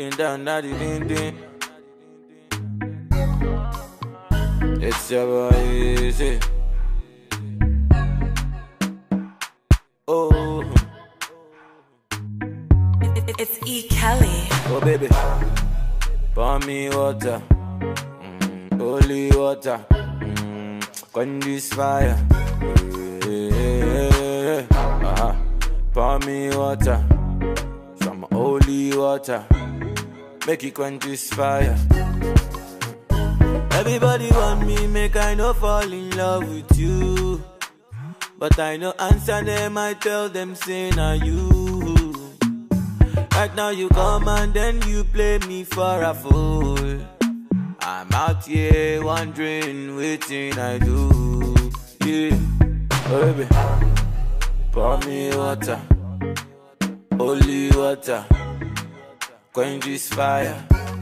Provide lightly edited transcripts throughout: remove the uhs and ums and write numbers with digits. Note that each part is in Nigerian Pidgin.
Going down, daddy, ding, ding. It's your boy, easy. Oh, it's E. Kelly. oh baby, pour me water, holy water, quench this fire. Pour me water, some holy water, make it quench this fire. Everybody want me, make I no fall in love with you. But I no answer them, I tell them, say na you. Right now you come and then you play me for a fool. I'm out here wondering waiting I do. Yeah, oh baby, pour me water, holy water, quench this fire.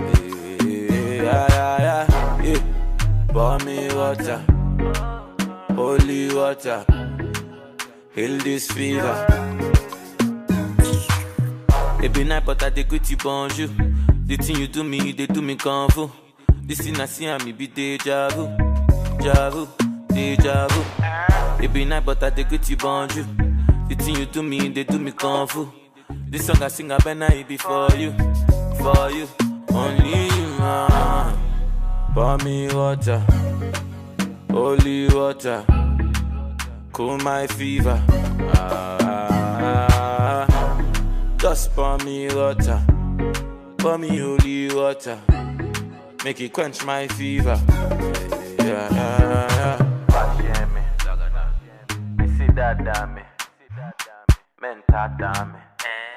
Yeah. Pour me water, holy water, heal this fever. It be night, but I dey greet you bonjour. The thing you do me, they do me kung fu. This thing I see and me be deja vu, deja vu. It be night, but I dey greet you bonjour. The thing you do me, they do me kung fu. This song I sing, I better it be for you, only you. Pour me water, holy water, cool my fever. Just pour me water, pour me holy water, make it quench my fever. Yeah. Me see that damn me, mental damn me,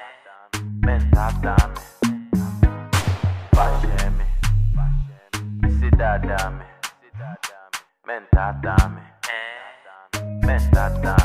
see that damn me, mental damn me,